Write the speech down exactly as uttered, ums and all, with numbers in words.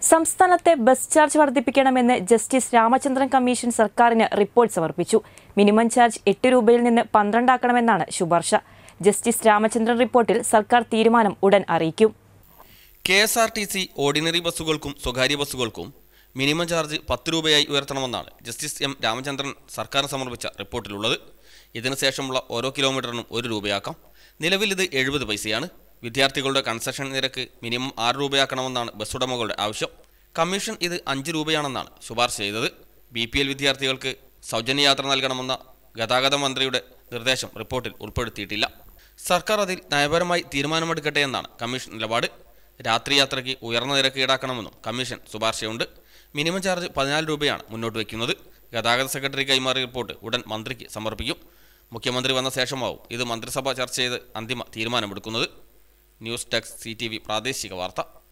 സംസ്ഥാനത്തെ bus charge വർദ്ധിപ്പിക്കണമെന്ന് justice Ramachandran commission സർക്കാരിന് റിപ്പോർട്ട് സമർപ്പിച്ചു. മിനിമം ചാർജ് എട്ട് രൂപയിൽ നിന്ന് പന്ത്രണ്ടാക്കണമെന്നാണ് ശുപാർശ. ജസ്റ്റിസ് രാമചന്ദ്രൻ റിപ്പോർട്ടിൽ സർക്കാർ തീരുമാനം ഉടൻ അറിയിക്കും. K S R T C ordinary ബസ്സുകൾക്കും സ്വകാര്യ ബസ്സുകൾക്കും മിനിമം ചാർജ് പത്ത് രൂപയായി ഉയർത്തണമെന്നാണ് ജസ്റ്റിസ് എം രാമചന്ദ്രൻ സർക്കാരിന് സമർപ്പിച്ച റിപ്പോർട്ടിലുള്ളത്. ഇതിനുശേഷമുള്ള ഓരോ കിലോമീറ്ററിനും ഒരു രൂപയാക്കാം. നിലവിൽ ഇത് എഴുപത് പൈസയാണ്. വിദ്യാർത്ഥികളുടെ കൺസെഷൻ നിരക്ക് മിനിമം ആറ് രൂപയാക്കണമെന്നാണ് ബസ് ഉടമകളുടെ ആവശ്യം. കമ്മീഷൻ ഇത് അഞ്ച് രൂപയാണെന്നാണ് ശുപാർശ ചെയ്തത്. ബി പി എൽ വിദ്യാർത്ഥികൾക്ക് സൗജന്യ യാത്ര നൽകണമെന്ന ഗതാഗത മന്ത്രിയുടെ നിർദ്ദേശം റിപ്പോർട്ടിൽ ഉൾപ്പെടുത്തിയിട്ടില്ല. സർക്കാർ അതിൽ നയപരമായി തീരുമാനമെടുക്കട്ടെ എന്നാണ് കമ്മീഷൻ നിലപാട്. രാത്രി യാത്രയ്ക്ക് ഉയർന്ന നിരക്ക് ഈടാക്കണമെന്നും കമ്മീഷൻ ശുപാർശയുണ്ട്. മിനിമം ചാർജ് പതിനാല് രൂപയാണ് മുന്നോട്ട് വയ്ക്കുന്നത്. ഗതാഗത സെക്രട്ടറി കൈമാറിയ റിപ്പോർട്ട് ഉടൻ മന്ത്രിക്ക് സമർപ്പിക്കും. മുഖ്യമന്ത്രി വന്ന ശേഷമാവും ഇത് മന്ത്രിസഭ ചർച്ച ചെയ്ത് അന്തിമ തീരുമാനമെടുക്കുന്നത്. News desk C T V പ്രാദേശിക വാർത്ത.